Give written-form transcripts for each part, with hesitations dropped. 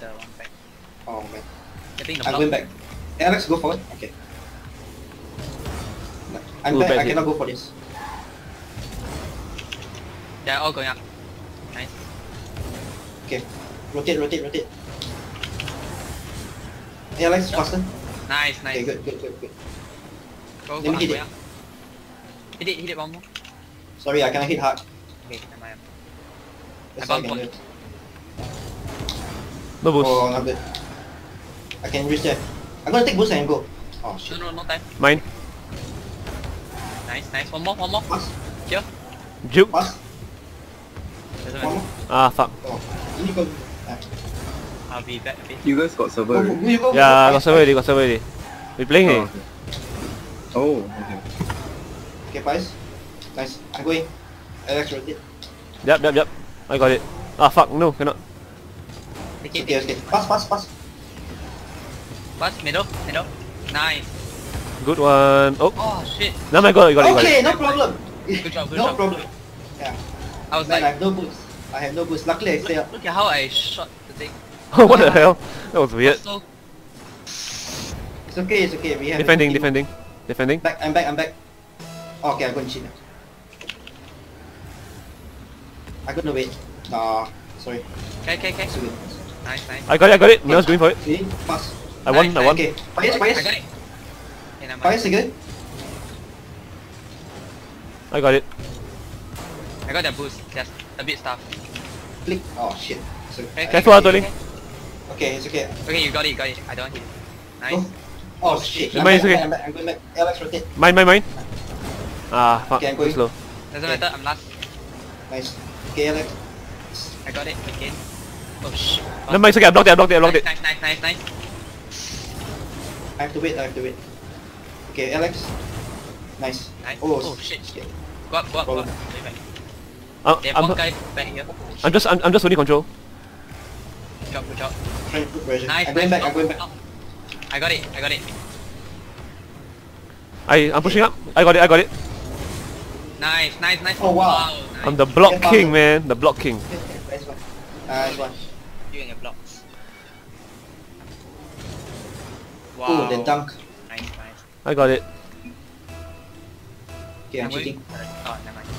the one back. Oh man. Getting the I'm block. going back. Hey, Alex, go forward. Okay. I'm Ooh, back. bad I hit. cannot go for this. They're all going up. Nice. Okay. Rotate, rotate, rotate. Hey, Alex, faster. Nice, nice. Okay, good, good, good, good. Go, Let go, me I'm hit going it. up. Hit it one more. Sorry, I cannot hit hard. Okay, never mind. That's I all I bumped can do. No boost. Oh, not good. I can reach there. I'm gonna take boost and go. Oh shit. No time. Mine. Nice, nice. One more. Pass, Here. Juke. pass. Doesn't One matter. more. Ah, fuck. Oh, you need to go. I'll be back a bit. You guys got server Go, already? go, go. Yeah, got Pass, server already, got server already. We playing Oh, eh? okay. Oh, okay. Okay, pass. Nice. I'm going. Alex, rotate. Yep. I got it. Ah, fuck, no, cannot. Take it. Okay, okay. Pass, pass, pass. Pass, middle. Nice. Good one. Oh, Oh shit. now I got it, got it. Okay, no problem. Good job, good No job. problem. Yeah. I was Man, I like, have no boost. I have no boost. Luckily, I stay up. look at how I shot the thing. What the hell? That was weird. So, It's okay, it's okay. We have Defending. Back, I'm back. Oh, okay, I'm going to cheat now. I'm gonna wait. Nah, sorry. okay. It's good. Nice. I got it. Mel's going for it. See? Pass. I won. Nice. Okay. Fires, I fires. got it. Okay, never mind. Fires again. I got it. I got that boost. Just a bit stuff. Click. Oh shit. So, Okay, Careful, Tony. okay, it's okay. Okay, you got it. I don't hit it. Nice. Go. Oh shit. Mine is okay. I'm going back. Alex, rotate. Mine. Ah, fuck. Okay, I'm Too going. slow. Doesn't matter. I'm last. Nice. Okay, Alex. I got it again. Oh shit. Never mind, it's okay. I blocked it. Nice. I have to wait. Okay, Alex. Nice. Nice. Oh, Oh shit. shit. Go up. Problem. Way back. They have I'm one guy back here. I'm just holding control. Good job. Trying to put pressure. Nice. I'm going back. nice. I'm going back. Oh. I got it. I'm pushing up. I got it. Nice. Oh, wow. Nice. I'm the block Yeah, king, power. man. The block king. Nice one. Nice one. You and your blocks. Wow. Oh, the dunk. Nice. I got it. Okay, I'm I'm going- cheating. Oh, never mind.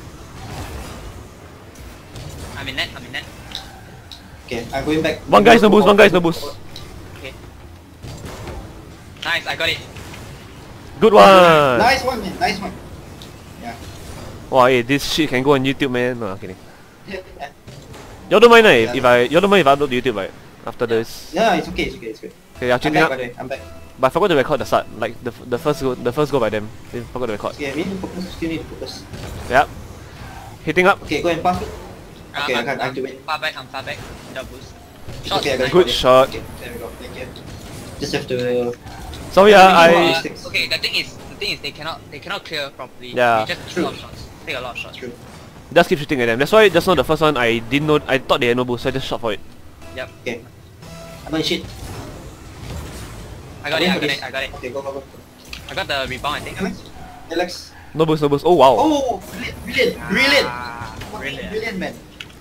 I'm in net. Okay, I'm going back. One guy's no boost. Okay. Nice. I got it. Good one. Nice one, man. Nice one. Yeah. Wow, hey, this shit can go on YouTube, man. No, I'm kidding. Y'all don't mind, eh? Y'all don't mind if I upload to YouTube, right? After this. Yeah, it's okay. It's good. Okay, I'm I'm cheating back, up. by the way. I'm back. But I forgot to record the start, like the first go by them. They forgot to record. Okay, we need to focus. Still need to focus. Yep. Hitting up. Okay, go and pass it. Okay, I have to wait. I'm far back. Without boost. It's Shot. okay, I got it. Good shot. Okay, there we go. Thank you. Just have to. So yeah, I- Okay, the thing is they cannot clear properly. Yeah. They just take True. a lot of shots. Take a lot of shots. True. just keep shooting at them. That's why just now the first one I didn't know. I thought they had no boost, so I just shot for it. Yep. Okay. I'm gonna cheat. I got it. Okay, go. I got the rebound. I think. Alex. No boost. Oh wow. Oh, brilliant. Ah, Brilliant, man.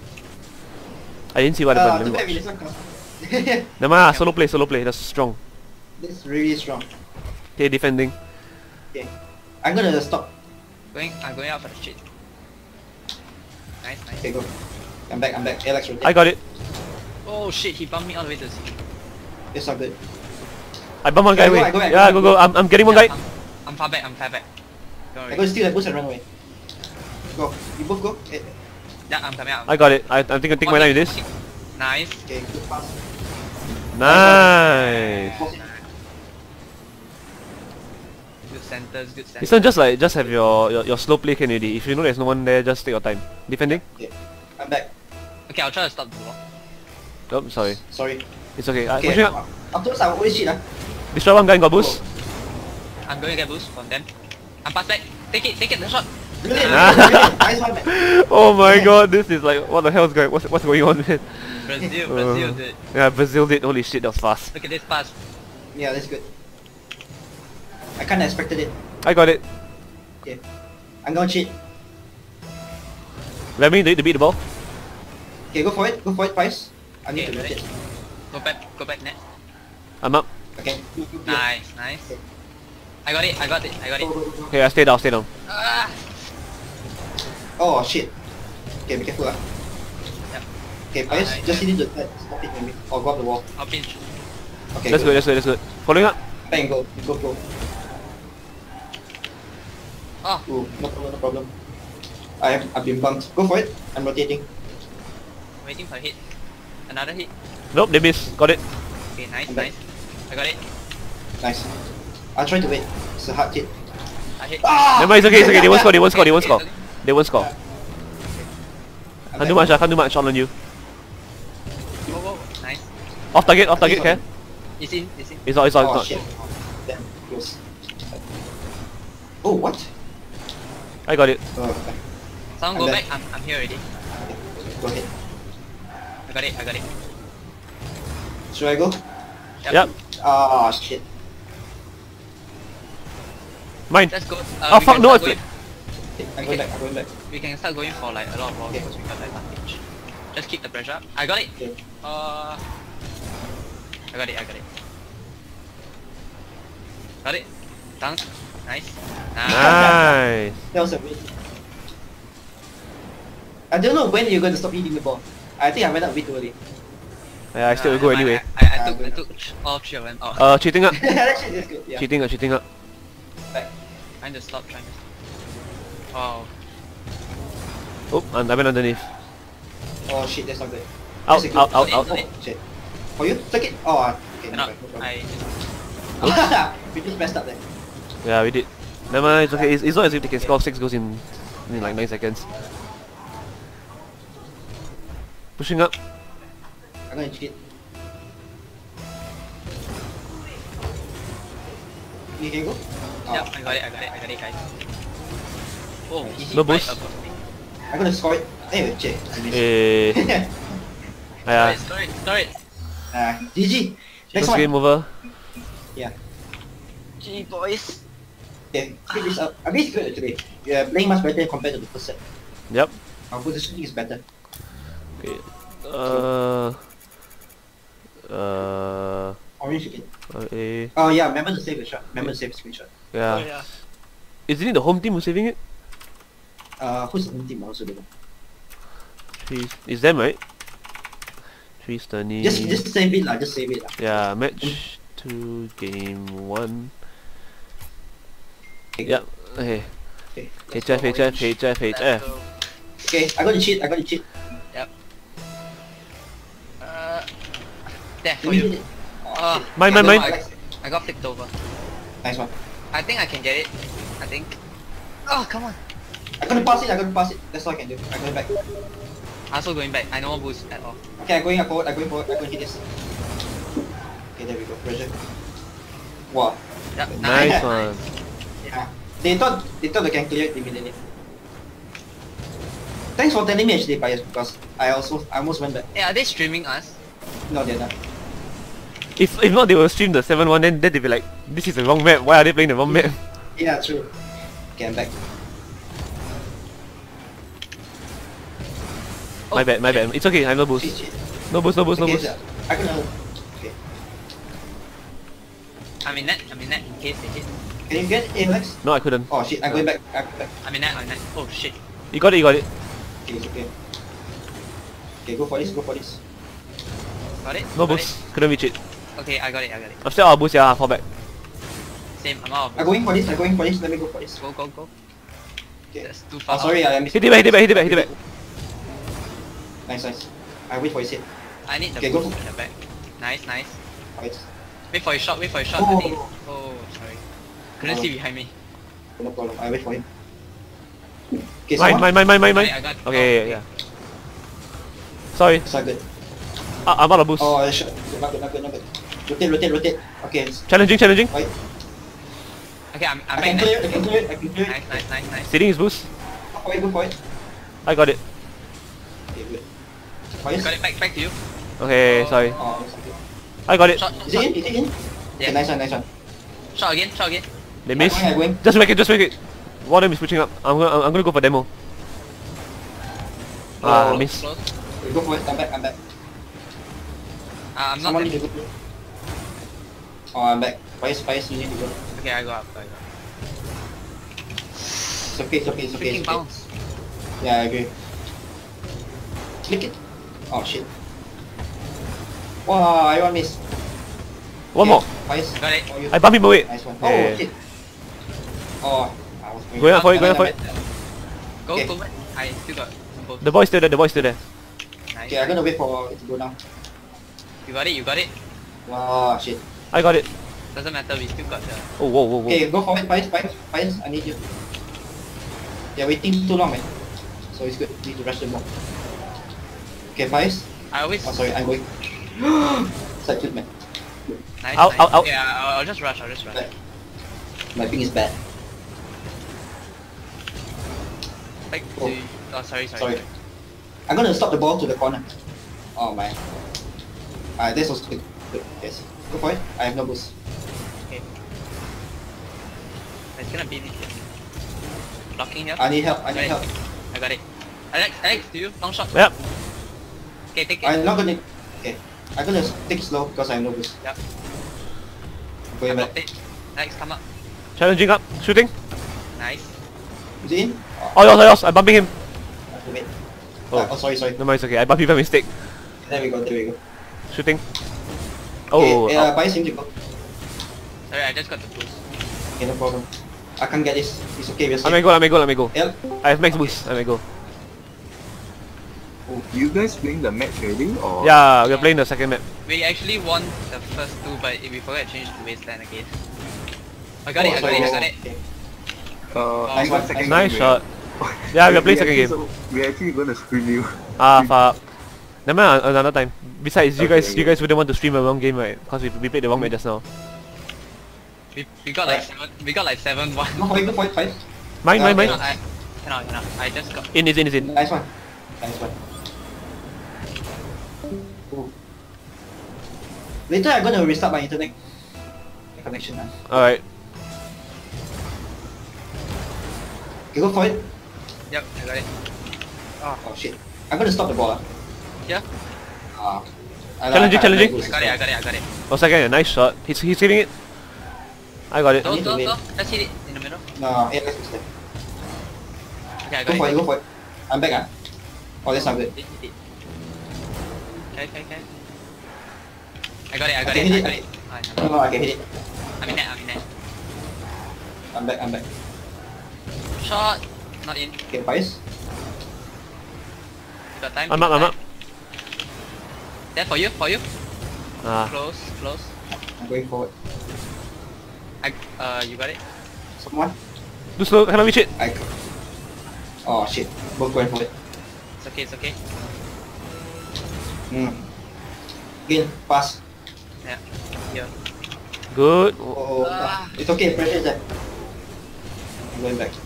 I didn't see what happened. Too Let bad me we watch. listen close. Never mind, solo play. That's strong. This is really strong. Okay, defending. Okay. I'm gonna stop. I'm going out for the shit. Nice. Okay, go. I'm back. Alex, rotate. I got it. Oh shit, he bumped me all the way to the sea. It's all good. I bump one guy away. I go back. Yeah, go. I'm getting one guy. I'm far back. Don't I worry. go steal that boost and run away. Go. You both go. Yeah, I'm coming out. I got it. I think I take my time with this. Nice. Okay, good pass. Nice. Good centers. This one just have your slow play can already. If you know there's no one there, just take your time. Defending. Okay. I'm back. Okay, I'll try to stop the block. Oh, sorry. Sorry. It's okay. Okay. Pushing up. Afterwards, I will always cheat. Destroy one guy and got boost. I'm going to get boost from them. I'm pass back. Take it, the shot. Brilliant. Nice one, man. Oh my god, this is like what the hell is going? What's going on, man? Brazil did. Yeah, Brazil did. Holy shit, that was fast. Look at this pass. Yeah, that's good. I kinda expected it. I got it. Okay. I'm gonna cheat. Let me to beat the ball. Okay, go for it, Pies. I need Okay, to ready? rotate. Go back net. I'm up. Okay. Nice, nice. I got it. Go. Okay, I stay down, stay down. Ah! Oh shit. Okay, be careful. Yep. Okay, Pius, just hit it to the stop it maybe. Or go up the wall. I'll pinch. Okay, That's good, that's good. Following up. Bang, go. Go. Oh, Ooh, no problem. I've been bumped. Go for it. I'm rotating. waiting for a hit. Another hit. Nope, they miss. Got it. Okay, nice, I'm back. nice. I got it. Nice. I'll try to wait. It's a hard hit. I hit. Ah! Never mind, it's okay. They won't score. They won't score. They won't score. I'm Can't do back. much. I can't do much all on you. Whoa. Nice. Off target, okay? It's in. It's not, Oh not. shit. Damn, close. Oh, what? I got it. Oh, okay. Someone I'm go back. back. I'm here already. Go ahead. I got it. Should I go? Yep. Ah, shit. Mine. Let's go. Oh We fuck, can no, start it's... I'm going back. We can start going for like a lot of balls Okay. because we got the advantage. Just keep the pressure up. I got it. Okay. I got it. Got it. Dunk. Nice. Nice. That was a win. I don't know when you're going to stop eating the ball. I think I went up a bit too early. Yeah, I still will go anyway. I took all 3 of them out. Cheating up. That shit is good. Yeah. Cheating up. Back. Trying to stop. Oh. Oh, I went underneath. Oh shit, that's not good. Out, That's a good- out. Oh shit. For you? Take it? Oh, okay. Cannot. No problem. We just messed up there. Yeah, we did. Never mind, it's okay. It's not as if they can score 6 goals in like 9 seconds. Pushing up. I'm gonna cheat. You can go? Yep, I got it, guys. Oh, easy. No right boost. above me. I'm gonna score it. Anyway, shit. I missed. Eh. Yeah. Score it. GG. Next First one. game over. Yeah. Gee, boys. Okay, keep this up. I mean, it's good actually. Yeah, playing much better compared to the first set. Yep. Our positioning is better. Okay. Orange again. Eh. Oh yeah, remember to save the shot. Remember to save the screenshot. Yeah. Oh, yeah. Isn't it the home team who's saving it? Who's the home team? I also don't know. It's them, right? Tristani. Just save it lah. Just save it lah. Yeah, match 2, game 1. Okay. Yep. Okay. Okay. HF. Let's go. Okay, I got the cheat. Yep. There Let for me you. hit it. Oh, Mine. I got flipped over. Nice one. I think I can get it. I think. Oh, come on. I'm gonna pass it. That's all I can do. I'm going back. I'm also going back. I no boost at all. Okay, I'm going forward. I'm gonna hit this. Okay, there we go. Pressure. Wow. Yep, Nice one. Yeah. They thought they can clear it immediately. Thanks for telling me actually, Pius, because I almost went back. Hey, are they streaming us? No, they're not. If not, they will stream the 7-1, then they'll be like, this is the wrong map. Why are they playing the wrong map? Yeah, true. Okay, I'm back. My bad. It's okay. I have no boost. Shit. No boost. Okay, so I gonna. Okay. I'm in net in case they hit. Can you get it, Alex? No, I couldn't. Oh shit, I'm going back. I'm in net. Oh shit. You got it. Okay, it's okay. Okay, go for this. Got it? No Got boost. Couldn't reach it. it? Okay, I got it. I'm still out of boost, yeah. I'll fall back. Same, I'm out of I'm going for this. Let me go for this. Go. Okay. That's too far. Oh, sorry, I missed. Hit it back. Nice. I wait for his hit. I need the Okay, go. boost at the back. Nice. Alright. Wait for your shot. I Oh. think. Oh, sorry. Couldn't see behind me. No problem. I wait for him. Okay, Mine. I got. Okay, yeah. Sorry. It's not good. I'm out of boost. Oh, shot. Not good. Rotate. Okay. Challenging. Wait. Okay, I'm I back can net. clear it. Nice. Stealing his boost. Go for it. I got it. Okay, good. Fires. Got it back to you. Okay, sorry. Oh, it's okay. I got it. Shot. Is it in? Okay, Yeah. nice one. Shot again. They missed. I'm going. Just make it. One of them is switching up. I'm gonna go for demo. Oh, Miss. Close. Go for it. I'm back. I'm not Someone need there. to go. Oh, I'm back. Fires, you need to go. Okay, I go up. It's okay, it's okay, it's okay. Freaking It's okay. bounce. Yeah, I agree. Click it. Oh shit. Wow, I want miss. One more. Fires. Got it. Oh, you. I bump him away. Nice one. Yeah. Oh shit. Oh, I was Going up for it, going up for it. Go, Okay. go. I still got both. The boy's still there, the boy's still there. Nice. Okay, I'm gonna wait for it to go down. You got it, you got it. Wow, shit. I got it. Doesn't matter, we still got the... Oh, whoa, whoa, whoa. Okay, go for it, Fires, I need you. You're waiting too long, man. So it's good, need to rush them more. Okay, Fires. I always... Oh, sorry, I'm going. Such good, man. Nice, Out, nice. out, out. Yeah, I'll just rush. Bad. My ping is bad. Like, Oh. oh, sorry. Sorry. I'm gonna stop the ball to the corner. Oh, man. This was good. Good. Yes. Go for it. I have no boost. Okay. It's gonna be blocking here. I need help. I need help. I got it. Alex, do you? Long shot. Yep. Okay, take it. I'm not gonna. Okay. I'm gonna take it slow because I have no boost. Yep. Going I back. blocked it. Alex, come up. Challenging up, shooting. Nice. Is it in? Oh, yours, I'm bumping him. I have to wait. Oh. Oh, sorry. No mind, it's okay. I bumped him by mistake. There we go. Shooting. Oh, Okay, out. buy seem to go. Sorry, I just got the boost. Okay, no problem. I can't get this. It's okay, we're I safe. may go, let me go. Help. I have max boost, I may go. You guys playing the match already or? Yeah, we're playing the second map. We actually won the first two, but we forgot to change to wasteland again. I got Oh, it. sorry. Okay. Nice even one, second Nice game, shot. Yeah, we're playing second game. We're actually gonna scream you. Ah, fuck. Never mind, another time. Besides, you Okay, guys okay. wouldn't want to stream a wrong game, right? Because we played the wrong match just now. We got like seven. Go for it, fight. Mine. Cannot. I just got. In. Nice one. Ooh. Later I'm gonna restart my internet connection. Alright. Okay, go for it. Yep, I got it. Oh shit. I'm gonna stop the ball. Yeah. Challenging. I got it. Oh, second, nice shot. He's hitting it. I got it. need to wait. Let's hit it in the middle. No, yeah, let's there. Okay, I Go got it. for it. I'm back. Oh, that's not good. Hit it. Okay. I got it. Okay, hit it. Alright, No, I can hit it. I'm in net. I'm back. Shot. Not in. Okay, Fires. You got time? I'm up. There for you. Ah, Close. I'm going forward. You got it? Someone? too slow, cannot reach it. Oh shit. Both going forward. It's okay. Again, pass. Yeah. Here. Good. Oh, Ah. it's okay, pressure is there. I'm going back.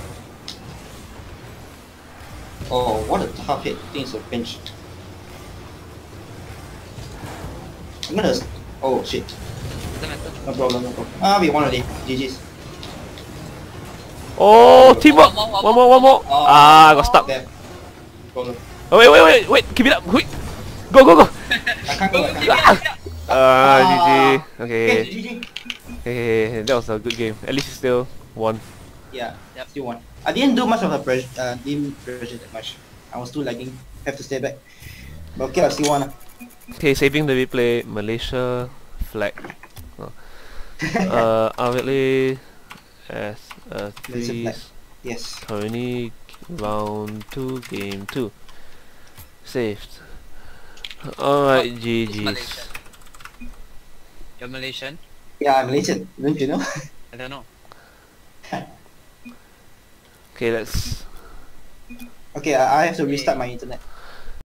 Oh, what a tough hit. I think it's a pinch. I'm gonna... Oh shit. Doesn't matter. No problem. We won already. GG's. Oh, teamwork. One One more. Oh, Ah, I got stuck. There. Problem. Oh, wait. Keep it up. Quick. Go. I can't go. GG. Okay. GG. Hey, that was a good game. At least you still won. Yeah, Yep. still won. I didn't do much of the pressure, didn't pressure that much. I was too lagging. Have to stay back. But okay, I still won. Okay, saving the replay. Malaysia flag. Outwardly as a Malaysia flag. threes. Yes. Currently round 2, game 2. Saved. Alright, Who's GG's. Malaysian? You're Malaysian? Yeah, I'm Malaysian. Don't you know? I don't know. Okay, let's. Okay, I have to restart my internet.